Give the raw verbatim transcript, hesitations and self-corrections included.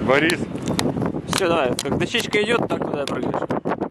Борис. Все, давай. Как дощечка идет, так туда прыгаешь.